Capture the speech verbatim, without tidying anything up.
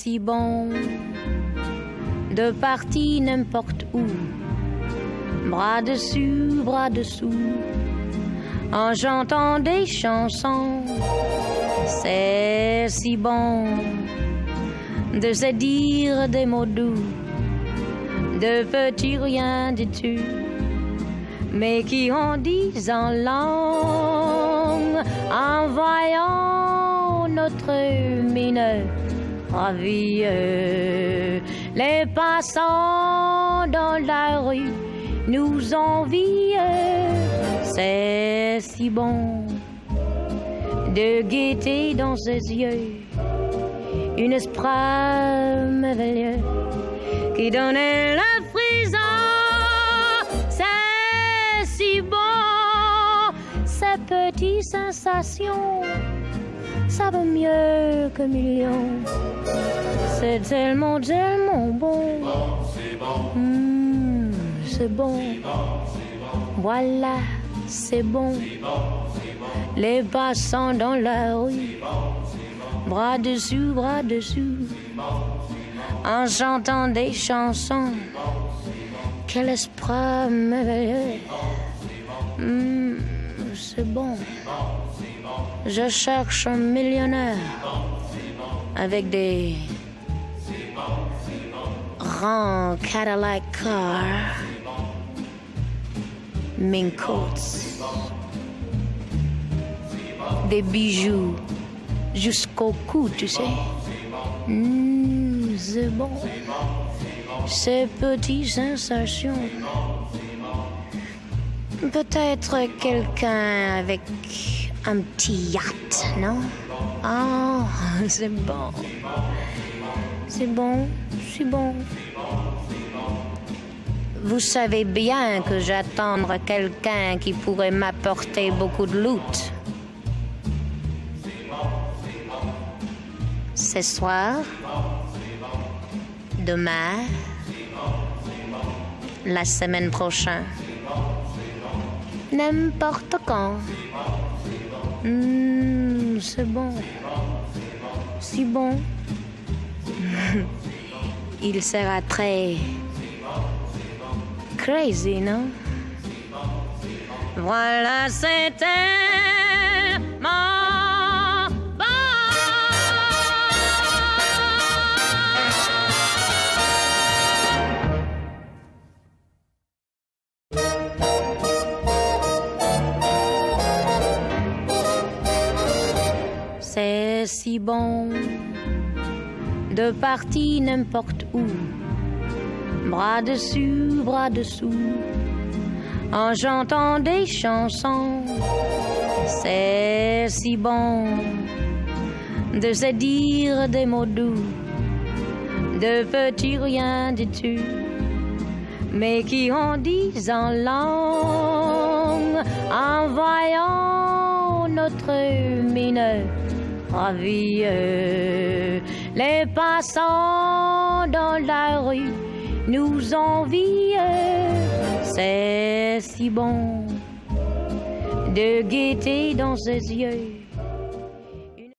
si bon de partir n'importe où, bras dessus, bras dessous, en chantant des chansons. C'est si bon de se dire des mots doux, de petits rien du tout, mais qui en disent en langue, en voyant notre mine ravie. Les passants dans la rue nous envient. C'est si bon de guetter dans ses yeux une esprit merveilleux qui donnait le frisson. C'est si bon, ces petites sensations, ça vaut mieux que millions. C'est tellement, tellement bon. C'est bon, Mmh, c'est bon. Voilà, c'est bon. Les passants dans la rue, bras dessus, bras dessous, en chantant des chansons. Quel esprit merveilleux. Mmh, c'est bon. Je cherche un millionnaire avec des grands Cadillac cars, mink coats, des bijoux jusqu'au cou, tu sais. Mmh, c'est bon. Ces petites sensations. Peut-être quelqu'un avec un petit yacht, non? Ah, oh, c'est bon. C'est bon, c'est bon. Vous savez bien que j'attends quelqu'un qui pourrait m'apporter beaucoup de loot. Ce soir, demain, la semaine prochaine, n'importe quand. Mmh, c'est bon, si bon. Il sera très crazy, non? Voilà, c'est tellement bon. C'est si bon de partir n'importe où, bras dessus, bras dessous, en chantant des chansons. C'est si bon de se dire des mots doux, de petits rien du tout, mais qui en disent en langue, en voyant notre mine ravie. Les passants dans la rue nous envient. C'est si bon de guetter dans ses yeux